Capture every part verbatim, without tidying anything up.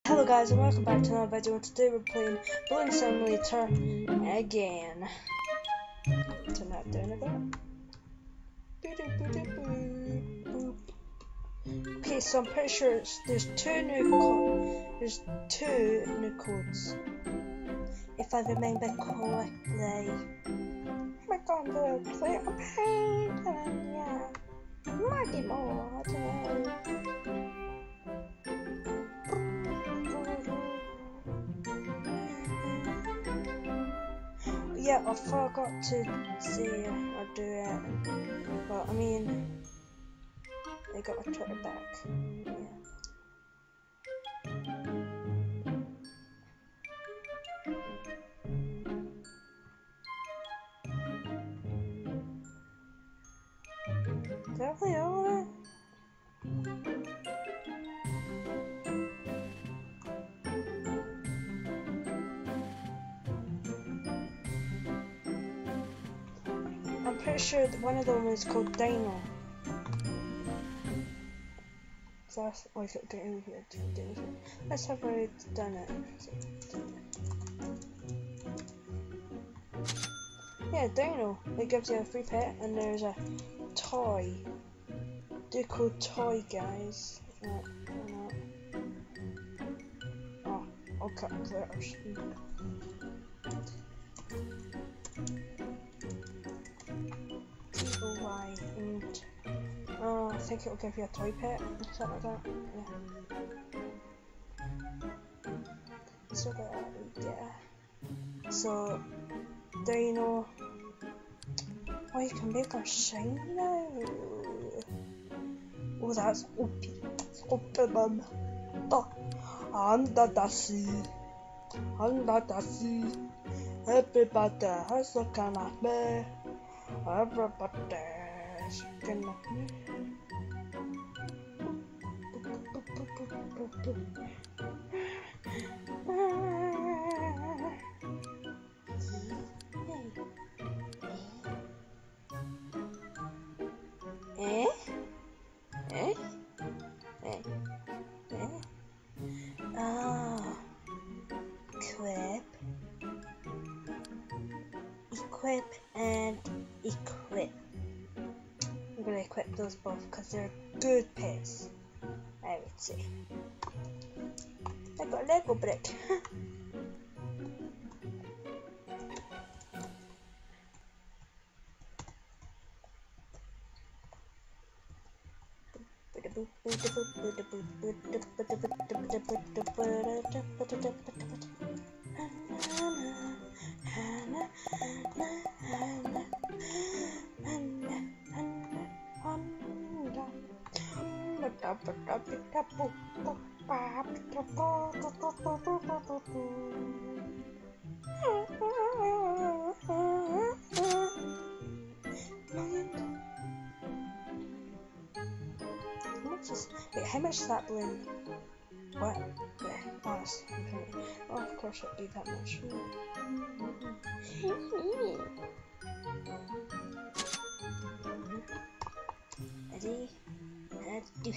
Hello guys and welcome back to another video, and today we're playing Balloon Simulator again. Turn that down a bit. Okay, so I'm pretty sure it's, there's two new co there's two new codes. If I remember correctly. We're going to play a paint and yeah. Mighty more, I don't know. Yeah, I forgot to say or do it, but I mean, I got my Twitter back. Yeah. Definitely over it. I'm pretty sure that one of them is called Dino. So that's why I got Dino here. Dino here. Let's have already done it. Yeah, Dino. It gives you a free pet, and there's a toy. They're called toy guys. Right, not. Oh, I'll cut the letters. T O Y and oh, I think it'll give you a toy pet or something like that. Yeah. So that yeah. So Dino. Oh, you can make her shine now. Oh, that's O P. Open man. Under the sea. Under the sea. Everybody has a kind of me. Everybody's kind of me. Eh? Eh? Eh? Eh? Oh. Equip. Equip and equip. I'm gonna equip those both because they're good pets, I would say. I got a Lego brick. Wait, how much is that balloon? What? Yeah, that's infinity. Oh, of course it'd be that much. Ready? And do.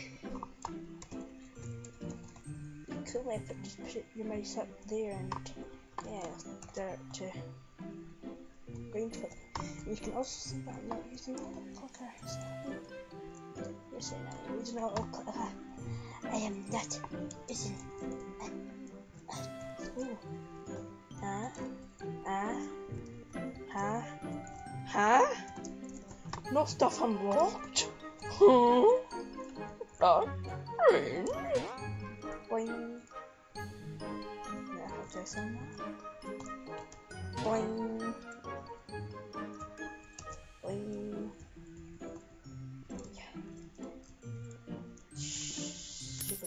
Cool if it just put your mouse up there and yeah, direct to range for them. You can also see that I'm not using the clicker. Yes, I'm not using the clicker. I am not using. Uh, uh, ooh. Huh? Huh? Huh? Huh? No stuff unlocked? Huh? That range? Boing. Yeah, have this on that. Boing. Boing. Yeah. Shh.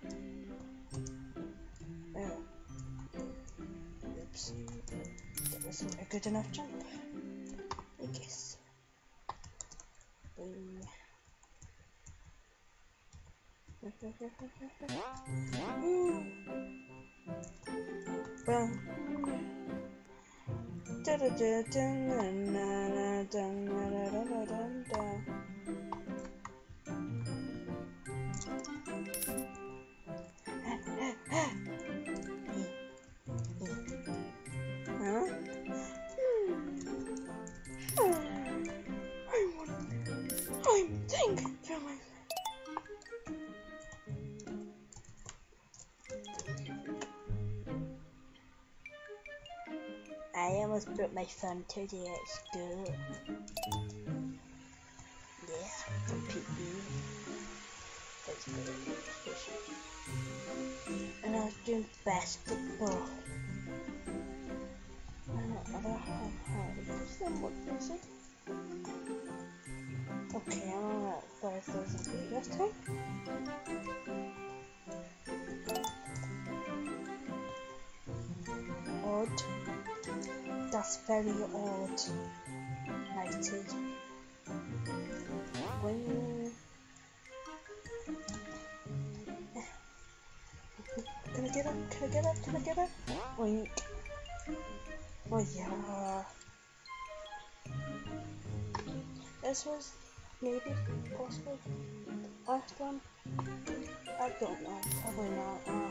Oh. Oops. That wasn't a good enough jump, I guess. Boing. Well, da da da da da da da da da. almost broke my thumb today at school. Yeah, from P E. That's good. And I was doing basketball. And I don't know how to use them. What is it? Okay, I'm at five thousand three this time. Odd. That's very odd. ninety. When Can I get up? Can I get up? Can I get up? Oink. Oh yeah. This was maybe possible last one. I don't know. Probably not. Oh.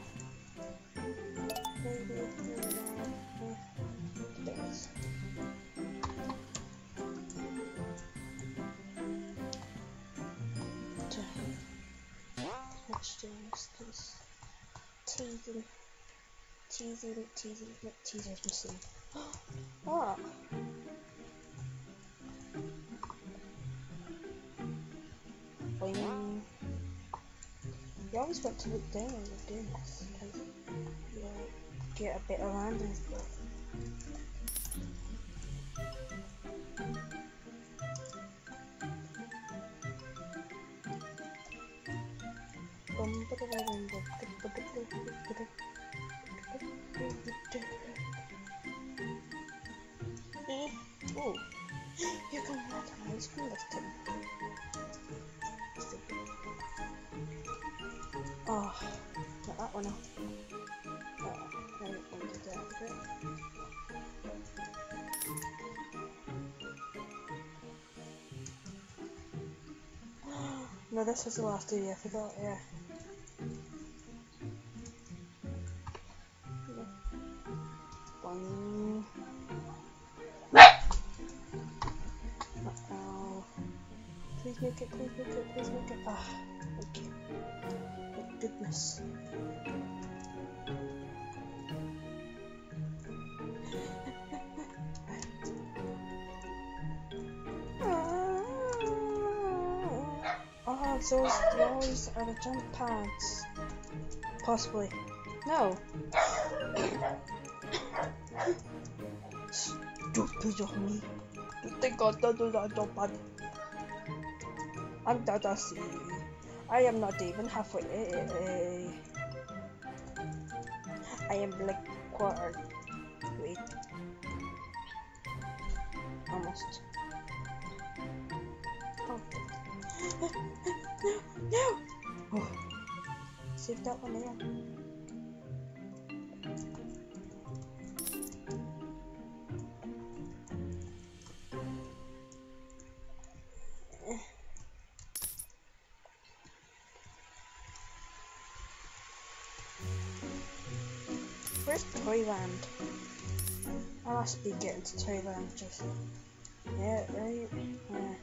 Maybe. Maybe not. Depends. Let's do this. Teasing. Teasing. Teasing. Not teasers missing. What? Boing. You always want to look down when you're doing this, because you get a bit of landing stuff. Oh, you can land on ice cream this time. Oh, not that one. Oh, I don't want to do that a bit. No, this was the last video, I forgot, yeah. One. Uh-oh. Please make it, please make it, please make it. Ah, okay. Thank goodness. Oh, those those are the jump pads. Possibly. No. Stupid of me. You think I don't do that jump pad? I'm Dada C. I am not even halfway. I am like quarter. Wait. Almost. Oh. No! Oh. Save that one there. Where's Toyland? I must be getting to Toyland just. Yeah, right? Yeah.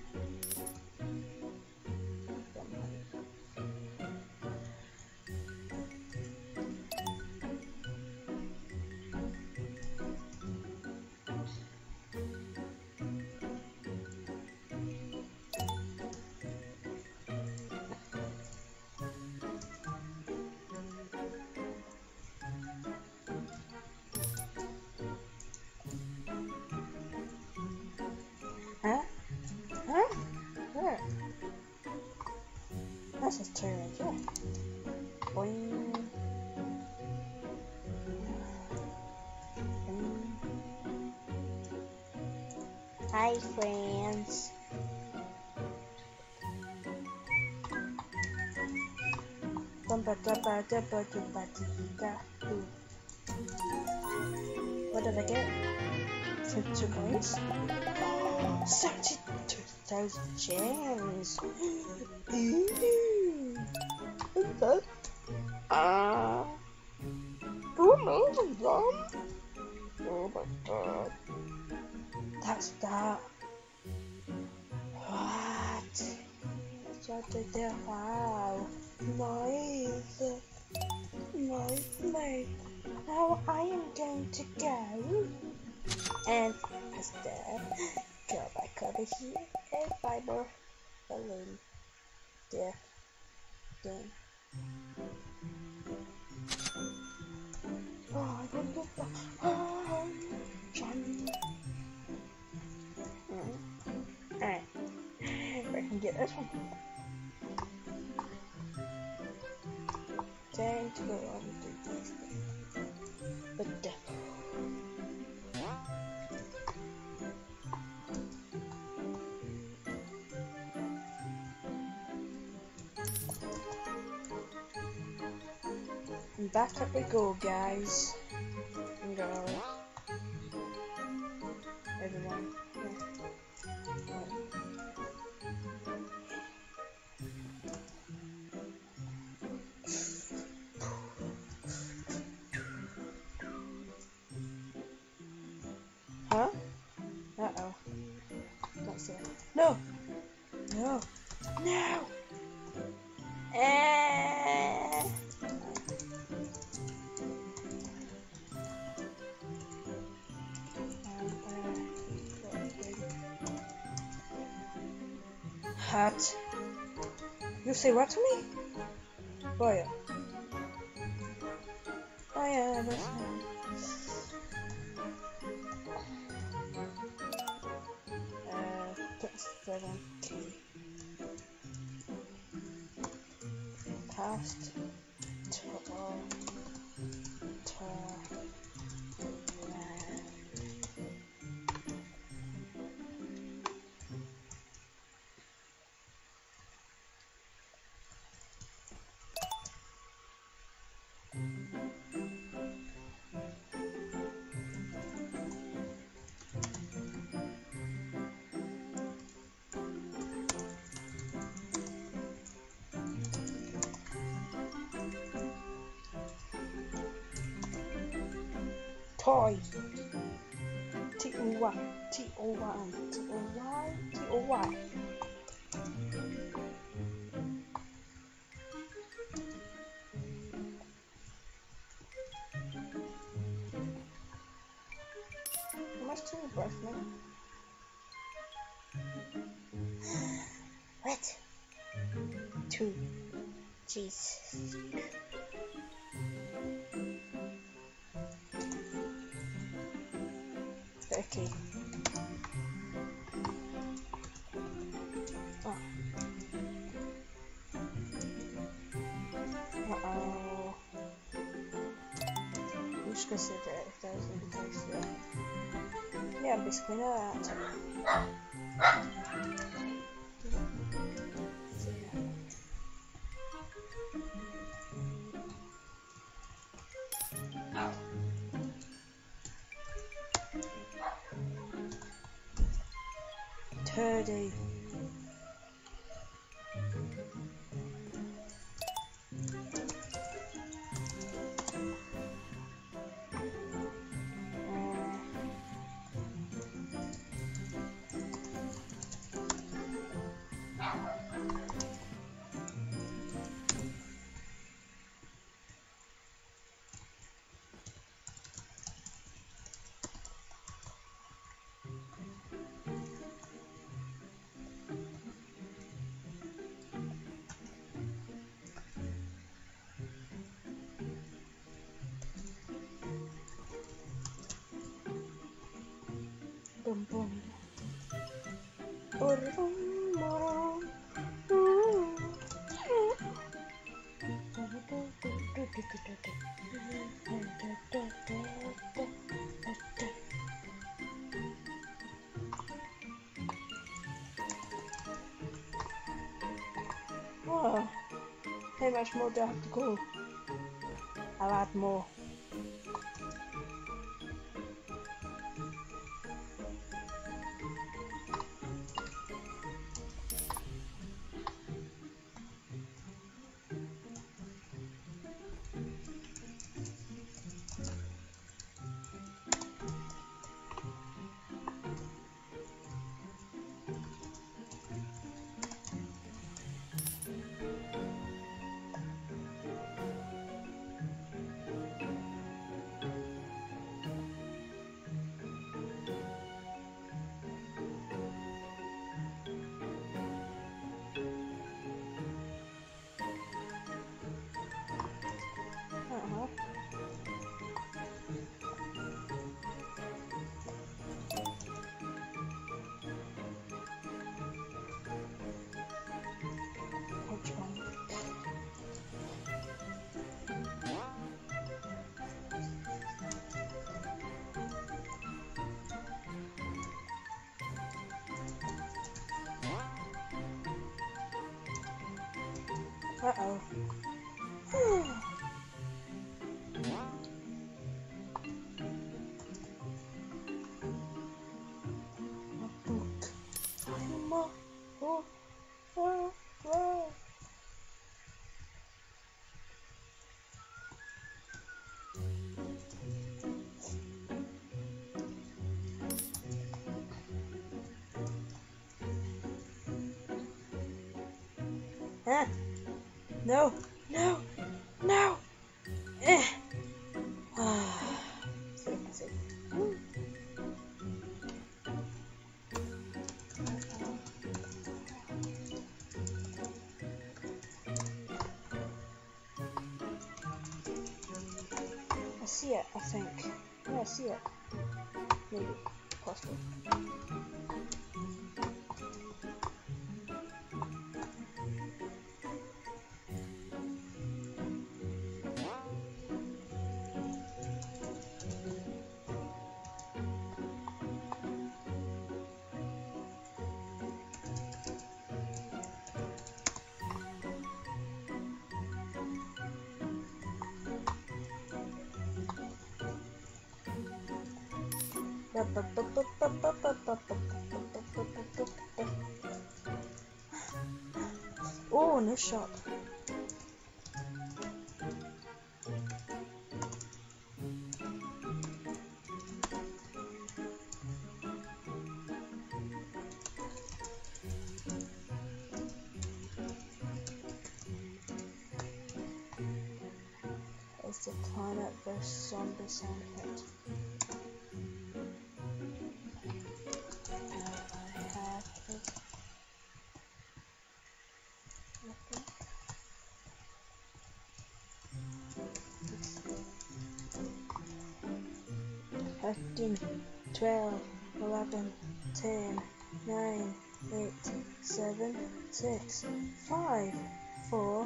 Huh? Huh? Where? This is Toyland, yeah. Boing. Hi, friends. What did I get? Two coins? seventy-two thousand gems! What's that? Ah! Who made them? Oh my god. That's that. What? What did they wow? Nice. Nice, nice. Now I am going to go And instead, go back over here and buy more balloon. There. Done. Oh, I got the oh, shiny. Mm. Alright. I can get this one. Time to go on to this thing. But uh, and back up we go, guys and girls. Everyone. Yeah. Huh? Uh-oh. That's it. No! No! No! Eh. Hat. You say what to me? Oh yeah. Oh yeah, that's nice. Uh, that's seven K. Past to all to land. Toy. T O Y. T O Y. T O Y. T O Y. How much to your birthday? What? Two. Jeez. Okay. Oh. Uh-oh. I'm just gonna sit there if that was the case, yeah. Yeah, basically that. Thirty. Boom boom. Boom boom. Oh, how much more do I have to go? I'll add more. Uh oh. Oh, oh, oh. Ah. No, no, no. Eh. Ah. Safe, safe. Woo. I see it, I think. Yeah, I see it. Maybe. Possible. Oh, no shot. It's the Planet versus Zombie sound effect. Fifteen, twelve, eleven, ten, nine, eight, seven, six, five, four.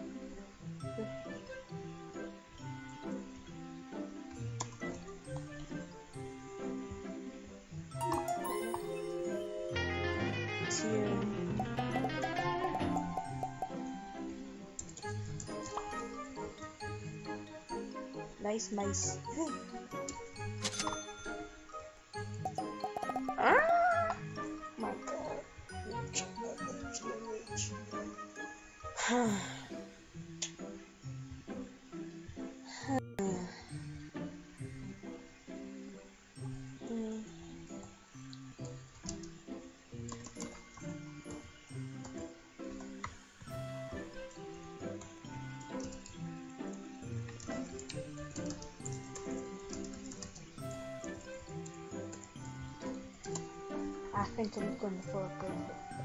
Two. Nice mice. Ah! My god. Reach. Reach. I think I'm going for a good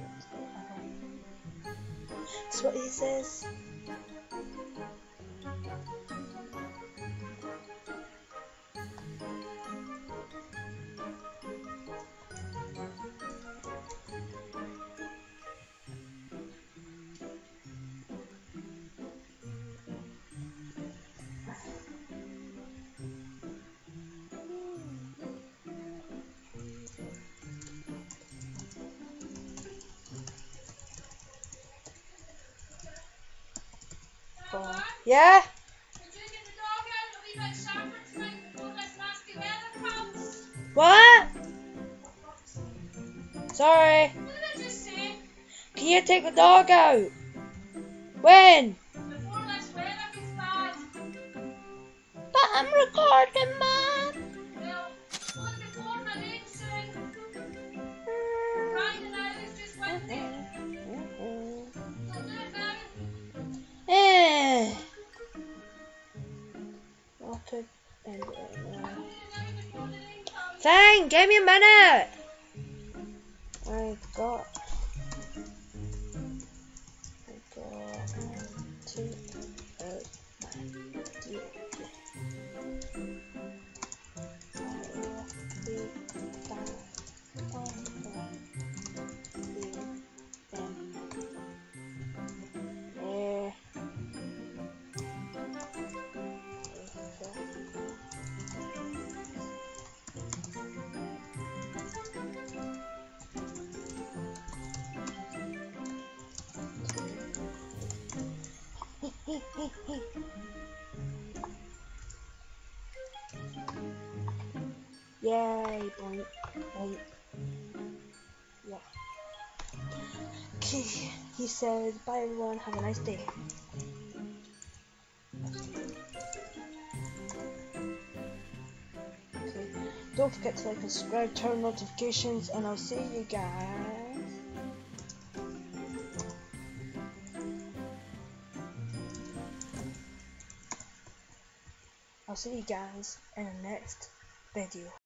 one. That's what he says. Four. Yeah? Did you get the dog out? It'll be like soccer tonight before this nasty weather comes. What? Sorry. What did I just say? Can you take the dog out? When? Before this weather gets bad. But I'm recording, Mom. Well, look before my rain soon. Right now it's just windy. Don't do it now. Eh. I could end it right I now. hope you know before the rain comes. Fine, give me a minute. I got. I got um, two. Uh, yeah, yeah. Yay, boink. Right. Yeah. Okay, he said, bye everyone, have a nice day. Okay, don't forget to like and subscribe, turn on notifications, and I'll see you guys. I'll see you guys in the next video.